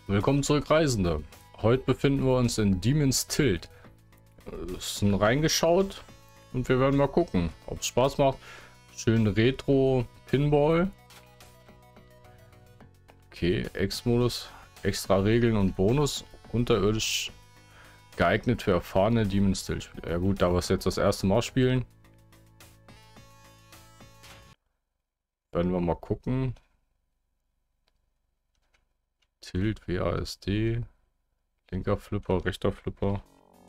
Willkommen zurück, Reisende. Heute befinden wir uns in Demon's Tilt. Es ist reingeschaut und wir werden mal gucken, ob es Spaß macht. Schön Retro Pinball. Okay, X-Modus, extra Regeln und Bonus. Unterirdisch geeignet für erfahrene Demon's Tilt Spieler. Ja gut, da wir es jetzt das erste Mal spielen, werden wir mal gucken. Tilt, WASD, linker Flipper, rechter Flipper.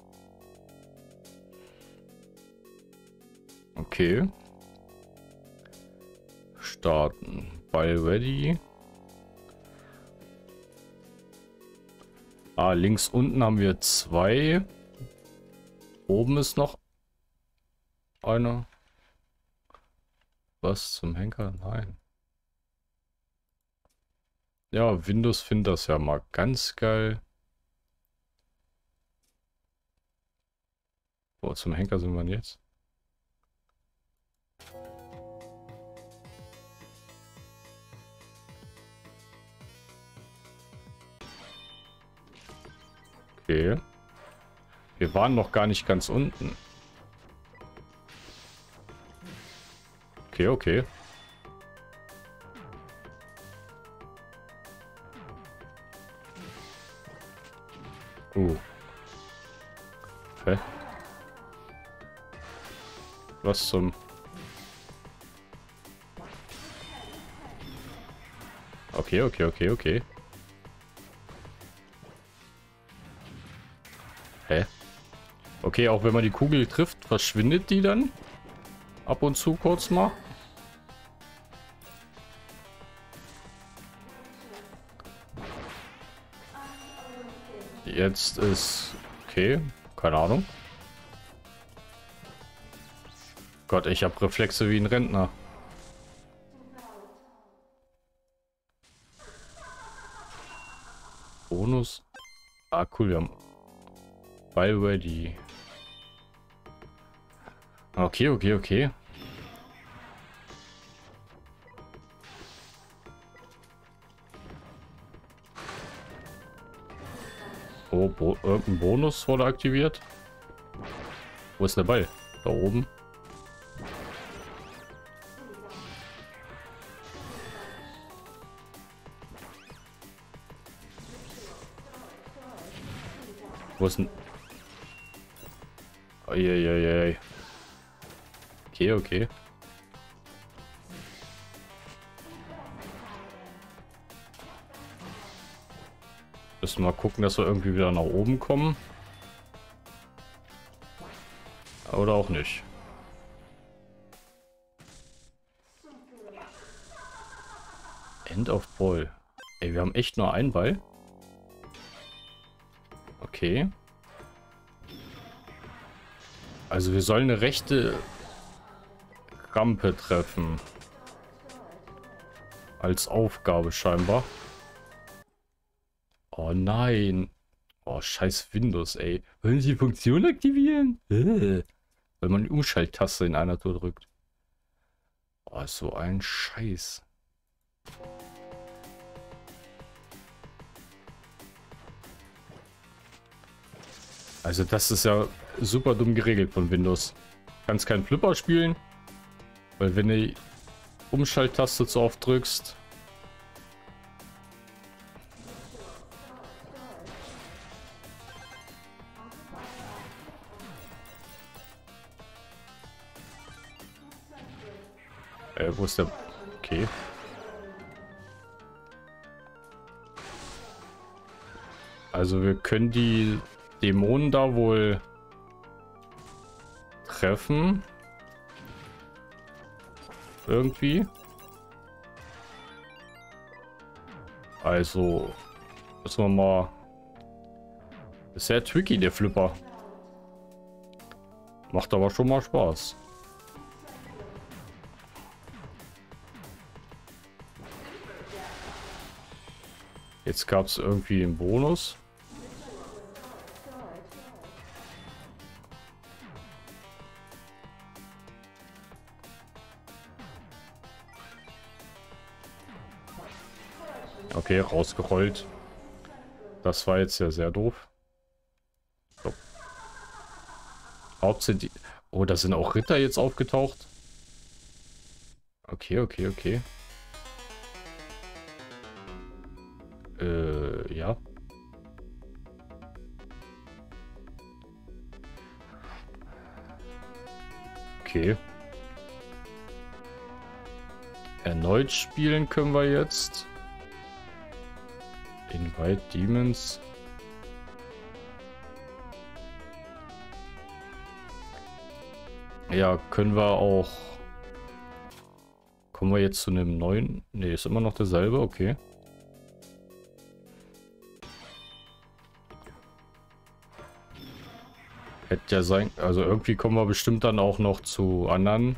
Okay. Starten. Ball ready. Ah, links unten haben wir zwei. Oben ist noch einer. Was zum Henker? Nein. Ja, Windows findet das ja mal ganz geil. Boah, zum Henker sind wir jetzt. Okay. Wir waren noch gar nicht ganz unten. Okay, okay. Hä? Was zum... Okay, okay, okay, okay. Hä? Okay, auch wenn man die Kugel trifft, verschwindet die dann? Ab und zu kurz mal? Jetzt ist... Okay, keine Ahnung. Gott, ich habe Reflexe wie ein Rentner. Bonus. Ah, cool, wir haben... Ball ready. Okay, okay, okay. Oh, irgendein Bonus wurde aktiviert. Wo ist der Ball? Da oben. Wo ist denn... Eieiei. Okay, okay. Müssen wir mal gucken, dass wir irgendwie wieder nach oben kommen. Oder auch nicht. End of Ball. Ey, wir haben echt nur einen Ball. Okay. Also wir sollen eine rechte Rampe treffen. Als Aufgabe scheinbar. Oh nein. Oh, scheiß Windows, ey. Wollen Sie die Funktion aktivieren? Wenn man die Umschalttaste in einer Tour drückt. Oh, so ein Scheiß. Also das ist ja super dumm geregelt von Windows. Kannst keinen Flipper spielen, weil wenn du die Umschalttaste zu oft drückst, wo ist der? Okay. Also wir können die Dämonen da wohl treffen. Irgendwie. Also müssen wir mal... Ist sehr tricky, der Flipper. Macht aber schon mal Spaß. Jetzt gab es irgendwie einen Bonus. Okay, rausgerollt. Das war jetzt ja sehr doof. So. Hauptsächlich. Oh, da sind auch Ritter jetzt aufgetaucht. Okay, okay, okay. Ja. Okay. Erneut spielen können wir jetzt. Invite Demons. Ja, können wir auch... Kommen wir jetzt zu einem neuen... Ne, ist immer noch derselbe, okay. Hätte ja sein... Also irgendwie kommen wir bestimmt dann auch noch zu anderen...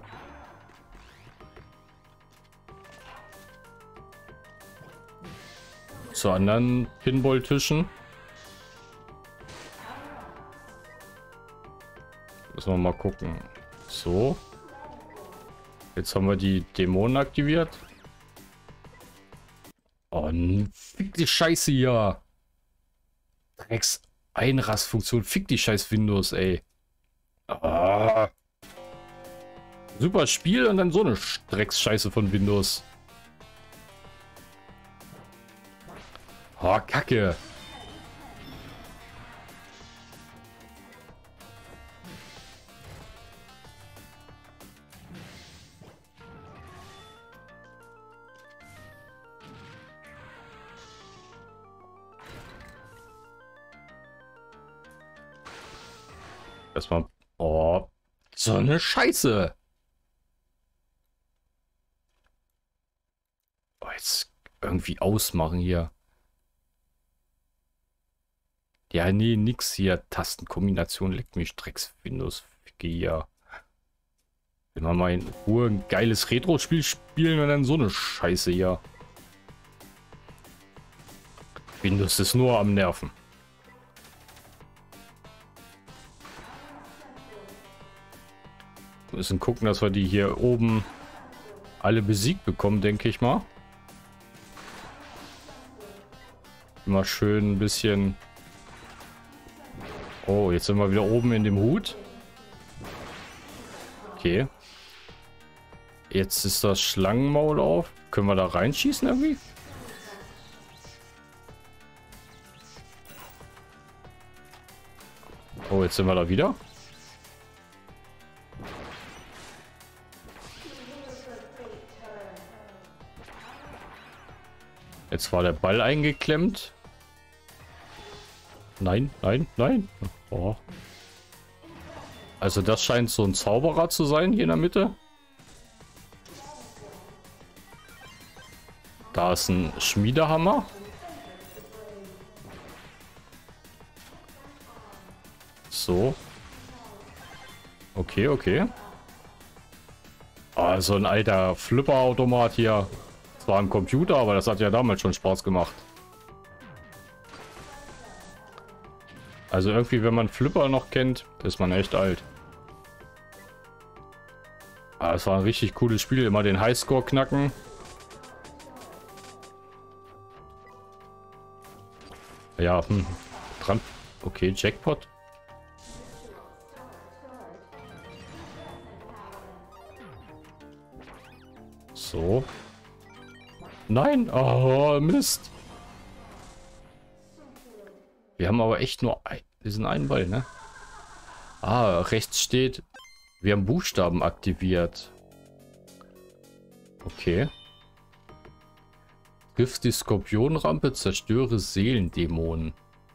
Zu anderen Pinball-Tischen. Müssen wir mal gucken. So. Jetzt haben wir die Dämonen aktiviert. Oh, fick die Scheiße hier. Drecks Einrastfunktion. Fick die scheiß Windows, ey. Ah. Super Spiel und dann so eine Drecksscheiße von Windows. Oh, Kacke. Erstmal. Oh, so eine Scheiße. Oh, jetzt irgendwie ausmachen hier. Ja, nee, nix hier. Tastenkombination leckt mich Drecks Windows. Hier. Immer mal in Ruhe ein geiles Retro-Spiel spielen und dann so eine Scheiße hier. Windows ist nur am Nerven. Wir müssen gucken, dass wir die hier oben alle besiegt bekommen, denke ich mal. Immer schön ein bisschen... Oh, jetzt sind wir wieder oben in dem Hut. Okay. Jetzt ist das Schlangenmaul auf. Können wir da reinschießen irgendwie? Oh, jetzt sind wir da wieder. Jetzt war der Ball eingeklemmt. Nein, nein, nein. Oh. Also das scheint so ein Zauberer zu sein hier in der Mitte. Da ist ein Schmiedehammer. So. Okay, okay. Also ein alter Flipperautomat hier. Zwar ein Computer, aber das hat ja damals schon Spaß gemacht. Also irgendwie, wenn man Flipper noch kennt, ist man echt alt. Aber es war ein richtig cooles Spiel. Immer den Highscore knacken. Ja, dran. Okay, Jackpot. So. Nein! Oh, Mist. Wir haben aber echt nur diesen einen Ball, ne? Ah, rechts steht, wir haben Buchstaben aktiviert. Okay. Triff die Skorpionrampe, zerstöre Seelendämonen.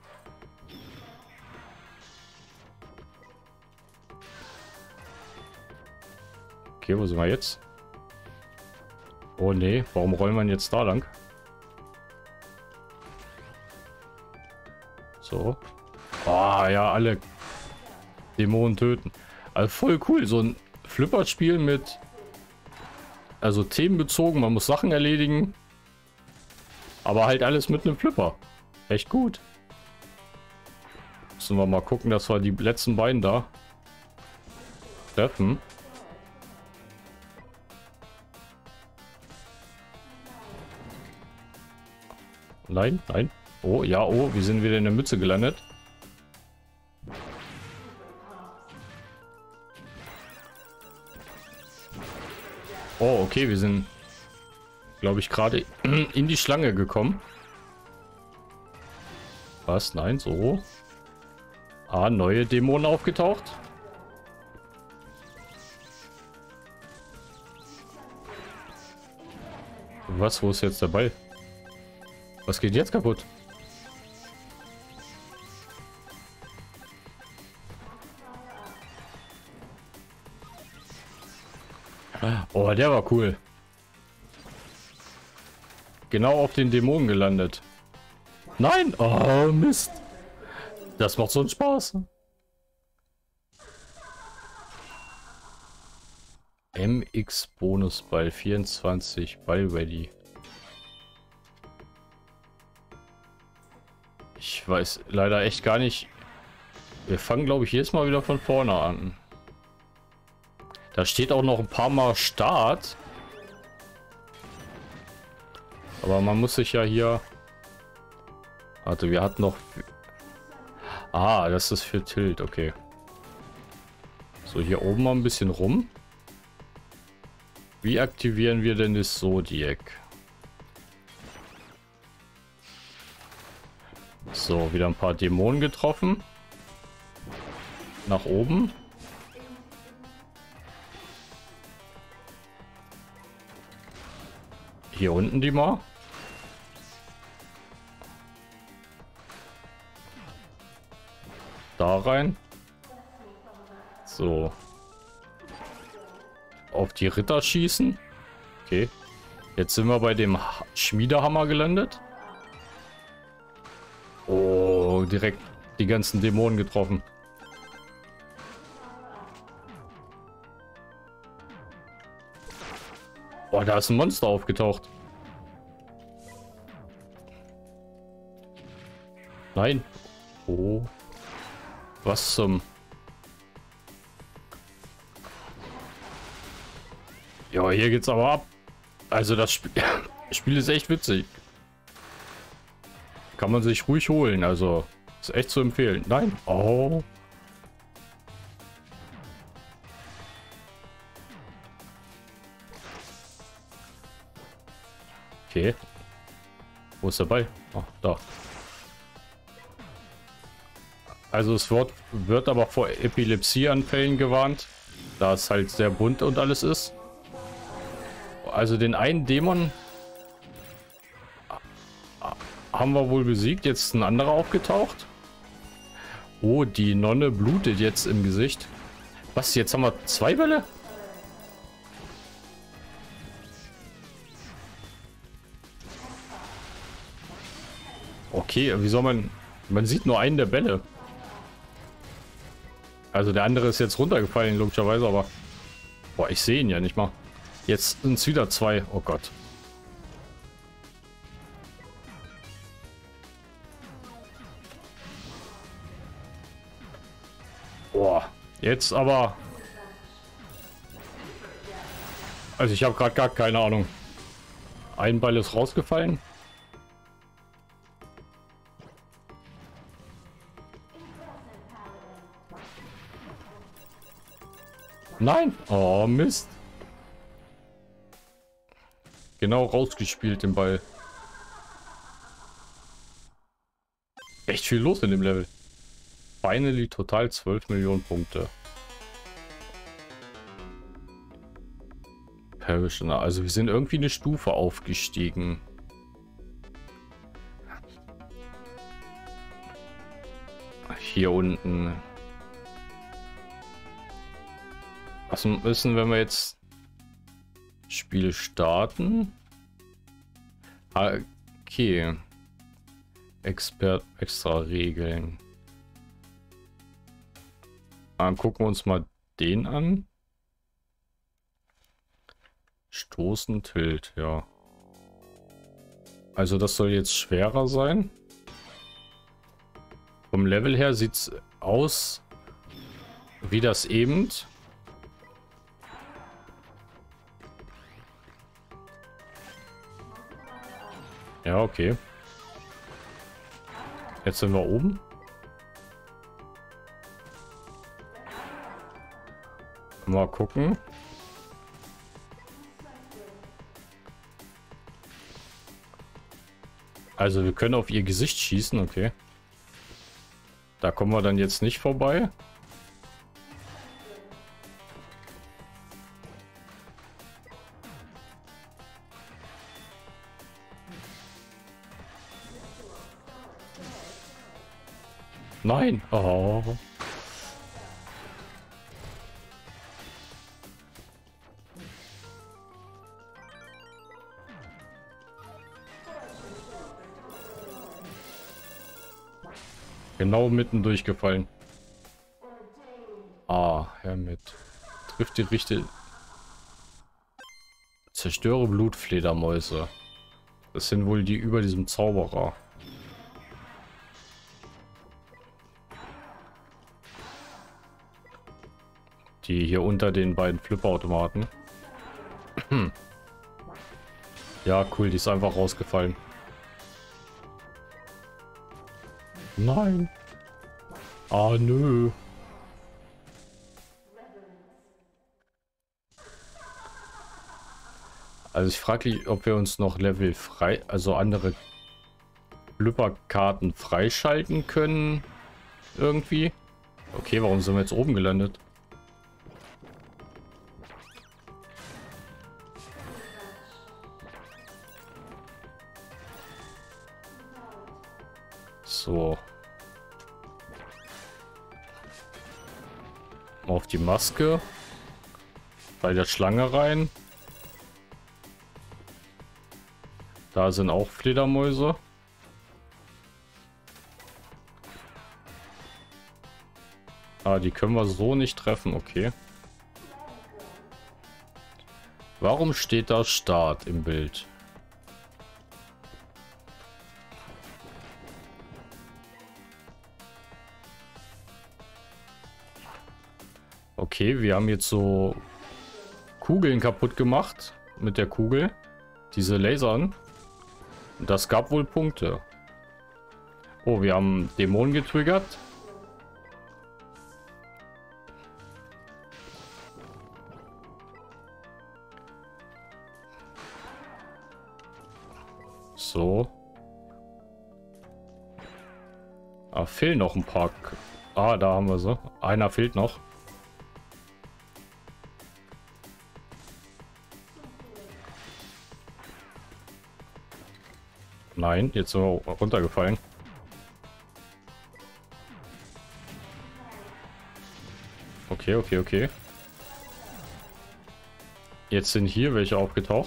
Okay, wo sind wir jetzt? Oh nee, warum rollen wir jetzt da lang? So. Ah ja, alle Dämonen töten. Also voll cool, so ein Flipperspiel mit... Also themenbezogen, man muss Sachen erledigen. Aber halt alles mit einem Flipper. Echt gut. Müssen wir mal gucken, dass wir die letzten beiden da treffen. Nein, nein. Oh, ja, oh, wir sind wieder in der Mütze gelandet. Oh, okay, wir sind, glaube ich, gerade in die Schlange gekommen. Was? Nein, so. Ah, neue Dämonen aufgetaucht. Was? Wo ist jetzt der Ball? Was geht jetzt kaputt? Oh, der war cool. Genau auf den Dämonen gelandet. Nein! Oh, Mist. Das macht so einen Spaß. MX Bonusball 24 Ball ready. Ich weiß leider echt gar nicht. Wir fangen, glaube ich, jedes Mal wieder von vorne an. Da steht auch noch ein paar Mal Start. Aber man muss sich ja hier... Warte, wir hatten noch... Ah, das ist für Tilt, okay. So, hier oben mal ein bisschen rum. Wie aktivieren wir denn das Zodiac? So, wieder ein paar Dämonen getroffen. Nach oben. Hier unten die mal. Da rein. So. Auf die Ritter schießen. Okay. Jetzt sind wir bei dem Schmiedehammer gelandet. Oh, direkt die ganzen Dämonen getroffen. Oh, da ist ein Monster aufgetaucht. Nein. Oh. Was zum... Ja, hier geht's aber ab. Also das Spiel ist echt witzig. Kann man sich ruhig holen, also ist echt zu empfehlen. Nein. Oh. Okay. Wo ist der Ball? Oh, da. Also es wird aber vor Epilepsieanfällen gewarnt, da es halt sehr bunt und alles ist. Also den einen Dämon haben wir wohl besiegt. Jetzt ist ein anderer aufgetaucht. Oh, die Nonne blutet jetzt im Gesicht. Was, jetzt haben wir 2 Bälle? Okay, wie soll man... Man sieht nur einen der Bälle. Also der andere ist jetzt runtergefallen, logischerweise, aber... Boah, ich sehe ihn ja nicht mal. Jetzt sind es wieder 2. Oh Gott. Boah, jetzt aber... Also ich habe gerade gar keine Ahnung. Ein Ball ist rausgefallen. Nein! Oh, Mist. Genau rausgespielt den Ball. Echt viel los in dem Level. Finally total 12 Millionen Punkte. Parishioner. Also wir sind irgendwie eine Stufe aufgestiegen. Hier unten. Was müssen, wenn wir jetzt Spiel starten? Okay. Extra Regeln. Dann gucken wir uns mal den an. Stoßen, Tilt, ja. Also das soll jetzt schwerer sein. Vom Level her sieht es aus wie das eben. Ja, okay. Jetzt sind wir oben. Mal gucken. Also wir können auf ihr Gesicht schießen, okay. Da kommen wir dann jetzt nicht vorbei. Nein. Oh. Genau mitten durchgefallen. Ah, Hermit. Trifft die richtige... Zerstöre Blutfledermäuse. Das sind wohl die über diesem Zauberer. Die hier unter den beiden Flipperautomaten. Ja, cool, die ist einfach rausgefallen. Nein. Ah, nö. Also ich frage mich, ob wir uns noch Level frei, also andere Flipperkarten freischalten können. Irgendwie. Okay, warum sind wir jetzt oben gelandet? So. Auf die Maske. Bei der Schlange rein. Da sind auch Fledermäuse. Ah, die können wir so nicht treffen, okay. Warum steht da Start im Bild? Okay, wir haben jetzt so Kugeln kaputt gemacht mit der Kugel. Diese Lasern. Das gab wohl Punkte. Oh, wir haben Dämonen getriggert. So. Ah, fehlen noch ein paar. Ah, da haben wir sie. Einer fehlt noch. Nein, jetzt sind wir runtergefallen. Okay, okay, okay. Jetzt sind hier welche aufgetaucht.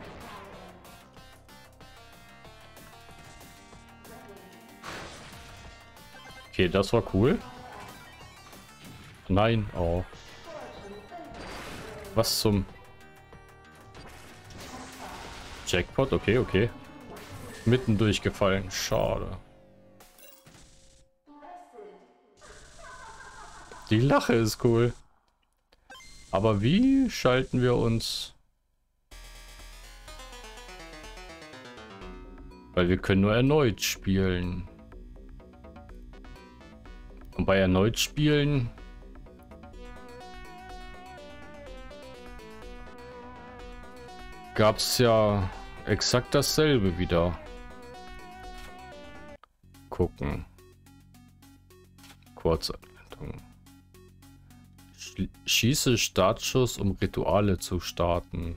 Okay, das war cool. Nein, oh. Was zum Jackpot? Okay, okay. Mitten durchgefallen. Schade. Die Lache ist cool. Aber wie schalten wir uns? Weil wir können nur erneut spielen. Und bei erneut spielen gab es ja exakt dasselbe wieder. Gucken. Kurzanleitung. Schieße Startschuss, um Rituale zu starten.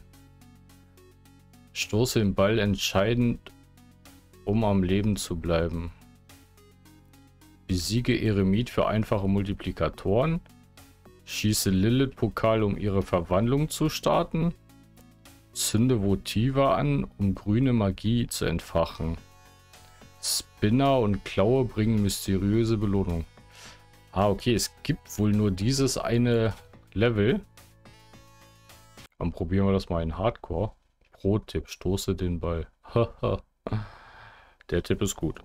Stoße den Ball entscheidend, um am Leben zu bleiben. Besiege Eremit für einfache Multiplikatoren. Schieße Lilith-Pokal, um ihre Verwandlung zu starten. Zünde Votiva an, um grüne Magie zu entfachen. Spinner und Klaue bringen mysteriöse Belohnung. Ah, okay, es gibt wohl nur dieses eine Level. Dann probieren wir das mal in Hardcore. Pro-Tipp, stoße den Ball. Der Tipp ist gut.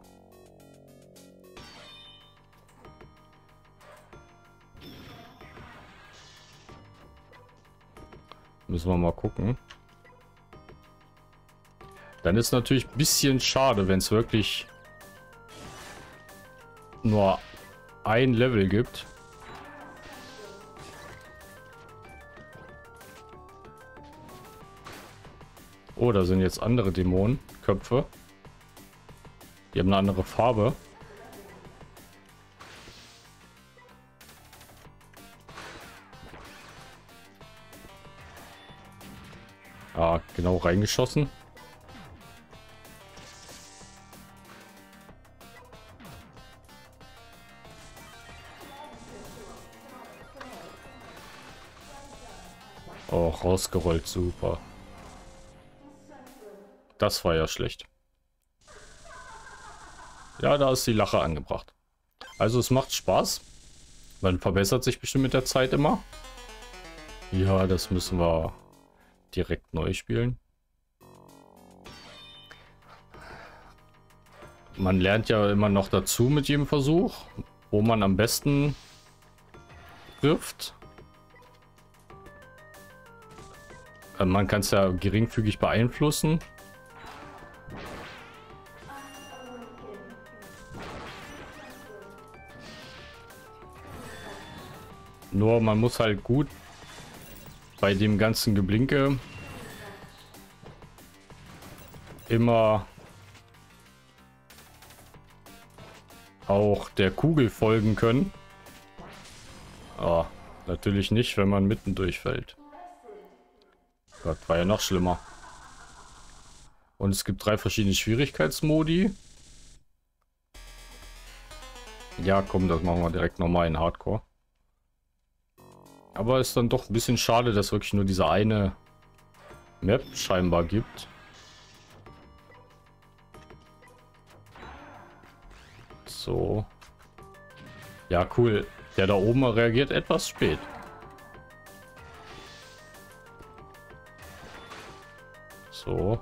Müssen wir mal gucken. Dann ist natürlich ein bisschen schade, wenn es wirklich nur ein Level gibt. Oh, da sind jetzt andere Dämonenköpfe. Die haben eine andere Farbe. Ah, genau reingeschossen. Oh, rausgerollt, super. Das war ja schlecht. Ja, da ist die Lache angebracht. Also es macht Spaß. Man verbessert sich bestimmt mit der Zeit immer. Ja, das müssen wir direkt neu spielen. Man lernt ja immer noch dazu mit jedem Versuch, wo man am besten trifft. Man kann es ja geringfügig beeinflussen. Nur man muss halt gut bei dem ganzen Geblinke immer auch der Kugel folgen können. Ah, natürlich nicht, wenn man mitten durchfällt. Gott, war ja noch schlimmer. Und es gibt 3 verschiedene Schwierigkeitsmodi. Ja, komm, das machen wir direkt nochmal in Hardcore. Aber es ist dann doch ein bisschen schade, dass wirklich nur diese eine Map scheinbar gibt. So. Ja, cool. Der da oben reagiert etwas spät. So.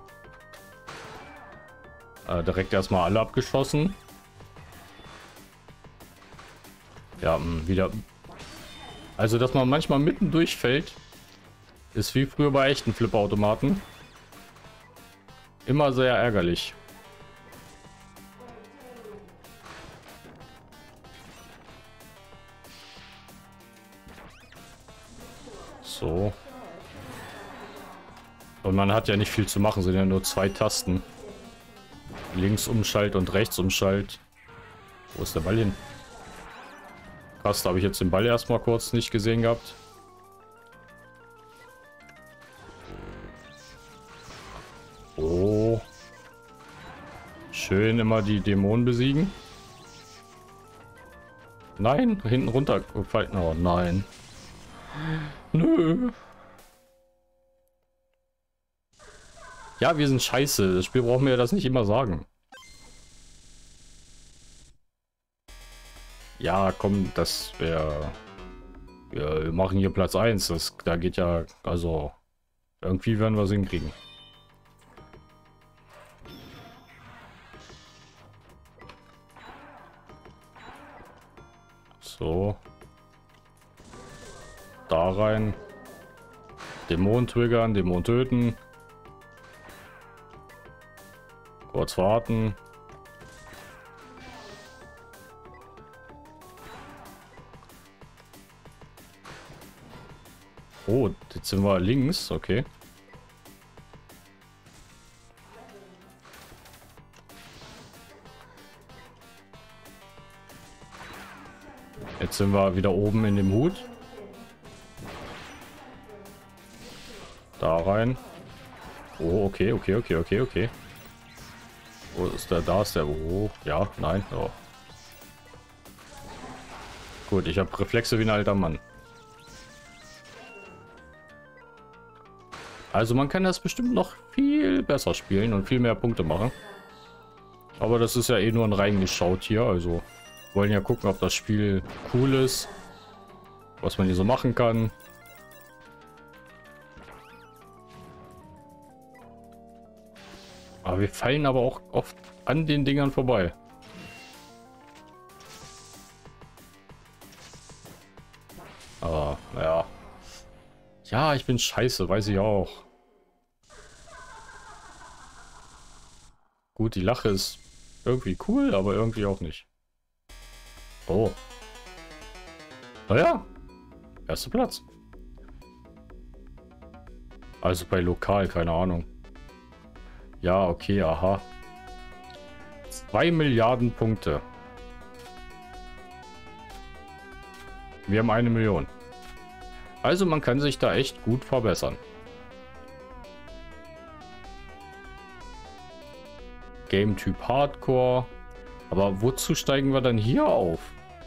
Direkt erstmal alle abgeschossen. Ja, wieder. Also, dass man manchmal mitten durchfällt, ist wie früher bei echten Flipperautomaten. Immer sehr ärgerlich. So. Und man hat ja nicht viel zu machen, sind ja nur 2 Tasten. Links Umschalt und rechts Umschalt. Wo ist der Ball hin? Krass, da habe ich jetzt den Ball erstmal kurz nicht gesehen gehabt. Oh. Schön immer die Dämonen besiegen. Nein, hinten runter gefallen. Oh nein. Nö. Ja, wir sind scheiße. Das Spiel braucht mir das nicht immer sagen. Ja, komm, das wäre... Wir machen hier Platz 1. Da geht ja... Also... Irgendwie werden wir es hinkriegen. So. Da rein. Dämon triggern, Dämon töten. Kurz warten. Oh, jetzt sind wir links, okay. Jetzt sind wir wieder oben in dem Hut. Da rein. Oh, okay, okay, okay, okay, okay. Wo ist der? Da ist der. Oh, ja, nein. Oh. Gut, ich habe Reflexe wie ein alter Mann. Also man kann das bestimmt noch viel besser spielen und viel mehr Punkte machen. Aber das ist ja eh nur ein reingeschaut hier. Also wollen ja gucken, ob das Spiel cool ist. Was man hier so machen kann. Aber wir fallen aber auch oft an den Dingern vorbei. Aber, naja. Ja, ich bin scheiße, weiß ich auch. Gut, die Lache ist irgendwie cool, aber irgendwie auch nicht. Oh. Naja. Erster Platz. Also bei lokal, keine Ahnung. Ja, okay, aha. 2 Milliarden Punkte. Wir haben 1 Million. Also man kann sich da echt gut verbessern. Game-Typ Hardcore. Aber wozu steigen wir dann hier auf?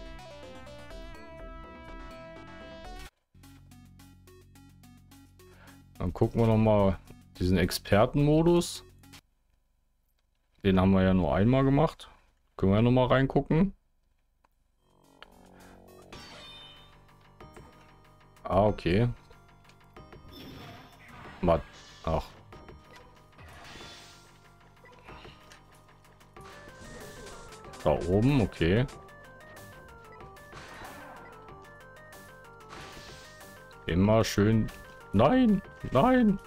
Dann gucken wir noch mal diesen Expertenmodus. Den haben wir ja nur einmal gemacht. Können wir ja noch mal reingucken. Ah, okay. Ach. Da oben, okay. Immer schön. Nein, nein.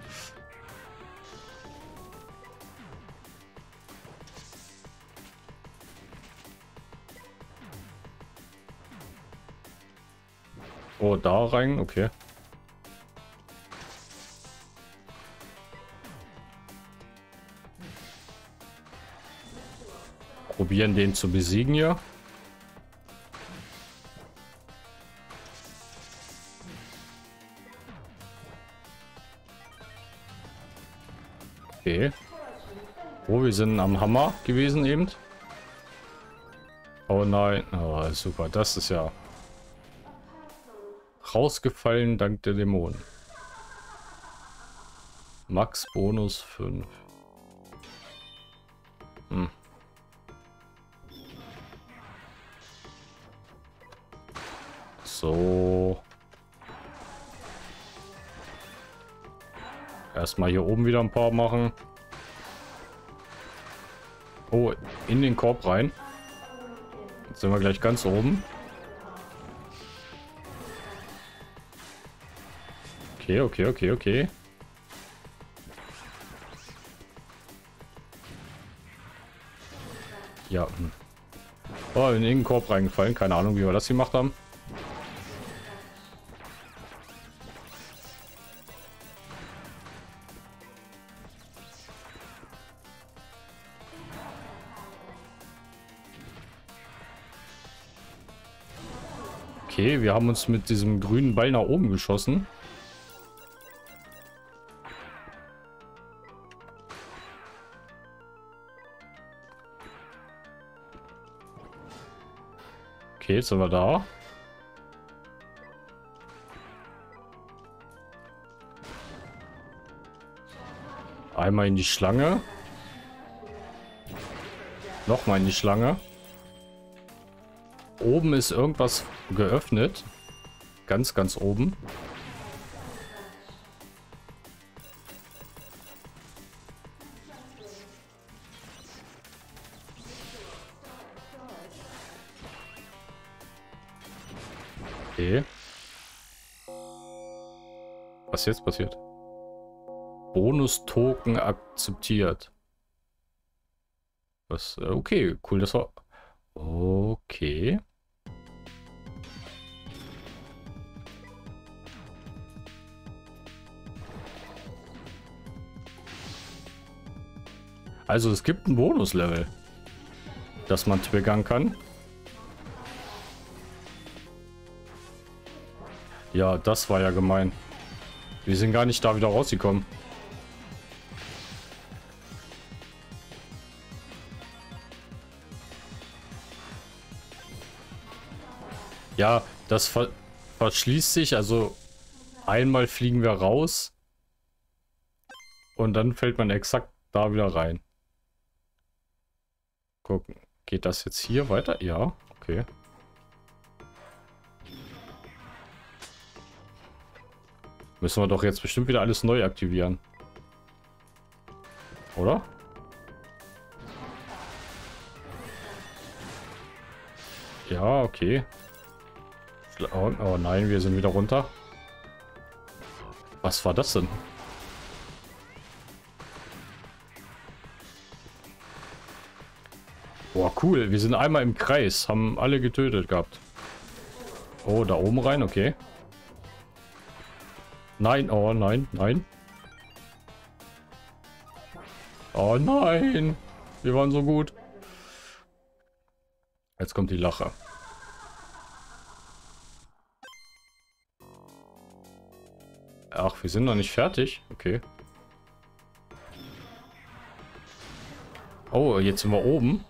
Oh, da rein, okay. Probieren den zu besiegen hier. Okay. Oh, wir sind am Hammer gewesen eben. Oh nein. Oh, super. Das ist ja rausgefallen dank der Dämonen. Max Bonus 5. So. Erstmal hier oben wieder ein paar machen. Oh, in den Korb rein. Jetzt sind wir gleich ganz oben. Okay, okay, okay, okay. Ja. Oh, in den Korb reingefallen. Keine Ahnung, wie wir das gemacht haben. Okay, wir haben uns mit diesem grünen Ball nach oben geschossen. Okay, jetzt sind wir da. Einmal in die Schlange. Nochmal in die Schlange. Oben ist irgendwas geöffnet. Ganz, ganz oben. Okay. Was jetzt passiert? Bonus-Token akzeptiert. Was? Okay, cool, das war... Okay. Also es gibt ein Bonuslevel, das man triggern kann. Ja, das war ja gemein. Wir sind gar nicht da wieder rausgekommen. Ja, das verschließt sich. Also einmal fliegen wir raus und dann fällt man exakt da wieder rein. Gucken. Geht das jetzt hier weiter? Ja, okay. Müssen wir doch jetzt bestimmt wieder alles neu aktivieren. Oder? Ja, okay. Oh nein, wir sind wieder runter. Was war das denn? Boah, cool. Wir sind einmal im Kreis. Haben alle getötet gehabt. Oh, da oben rein, okay. Nein, oh nein, nein. Oh nein. Wir waren so gut. Jetzt kommt die Lache. Ach, wir sind noch nicht fertig. Okay. Oh, jetzt sind wir oben.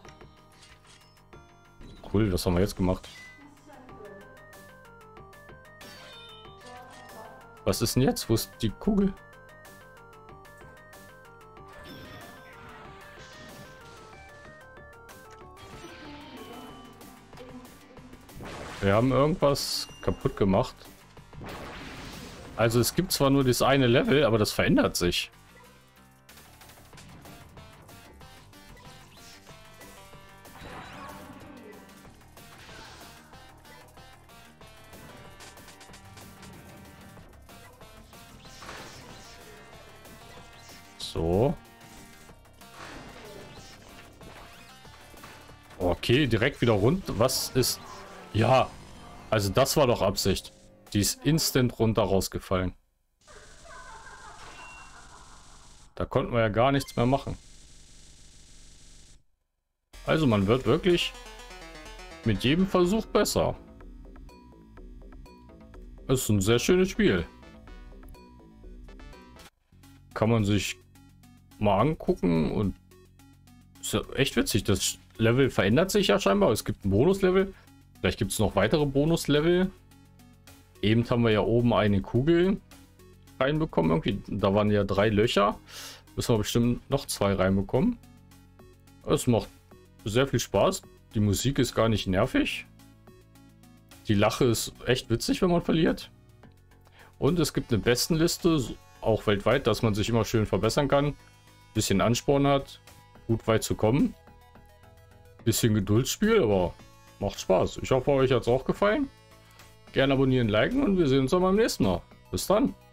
Cool, was haben wir jetzt gemacht? Was ist denn jetzt? Wo ist die Kugel? Wir haben irgendwas kaputt gemacht. Also es gibt zwar nur das eine Level, aber das verändert sich. So. Okay, direkt wieder rund. Was ist... Ja, also das war doch Absicht. Die ist instant runter rausgefallen. Da konnten wir ja gar nichts mehr machen. Also man wird wirklich mit jedem Versuch besser. Es ist ein sehr schönes Spiel. Kann man sich mal angucken und ist ja echt witzig. Das Level verändert sich ja scheinbar. Es gibt ein Bonuslevel. Vielleicht gibt es noch weitere Bonuslevel. Eben haben wir ja oben eine Kugel reinbekommen. Irgendwie. Da waren ja 3 Löcher. Müssen wir bestimmt noch 2 reinbekommen. Es macht sehr viel Spaß. Die Musik ist gar nicht nervig. Die Lache ist echt witzig, wenn man verliert. Und es gibt eine Bestenliste, auch weltweit, dass man sich immer schön verbessern kann. Bisschen Ansporn hat, gut weit zu kommen. Bisschen Geduldsspiel, aber macht Spaß. Ich hoffe, euch hat es auch gefallen. Gerne abonnieren, liken und wir sehen uns dann beim nächsten Mal. Bis dann.